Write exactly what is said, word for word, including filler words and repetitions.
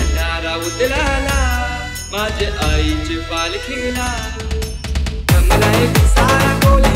पंढारा उतराला माझ्या आईचे पालखीला जमलाय सारा कोला